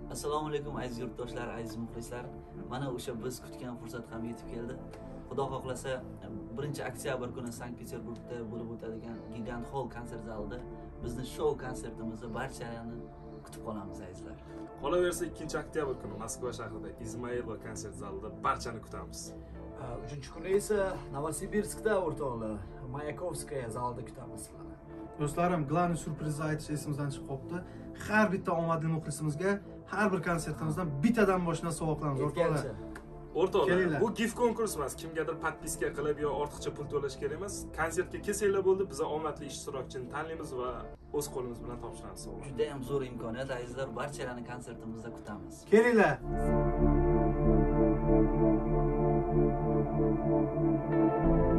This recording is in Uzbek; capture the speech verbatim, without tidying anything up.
Assalomu alaykum aziz yurtdoshlar, aziz muxlislar. Mana o'sha biz kutgan fursat ham yetib keldi. Xudo xohlasa birinchi oktyabr kuni Sankt-Peterburgda bo'lib o'tadigan Gigant Hall konsert zalida bizni show konsertimizni barchani kutib qolamiz azizlar. Qolaversa ikkinchi oktyabr kuni Moskva shahrida Izmailova konsert zalida barchani kutamiz. uchinchi kuni esa Novosibirskda o'rtoqlar Mayakovskaya zalida kutamiz sizlarni. Do'stlarim, glaniy syurprizni aytish esimizdan chiqib qoldi. Har bitta omadli muxlisimizga har bir konsertimizdan bittadan boshdan sovg'a qilamiz o'rtoqlar. O'rtoqlar, bu gift konkurs emas, kimgadir podpiska qilib yo ortiqcha pul to'lash kerak emas. Konsertga kelsanglar bo'ldi, biz omadli ishtirokchini tanlaymiz va o'z qo'limiz bilan topshiramiz. Juda ham zo'r imkoniyat azizlar, barchalarni konsertimizda kutamiz. Kelinglar.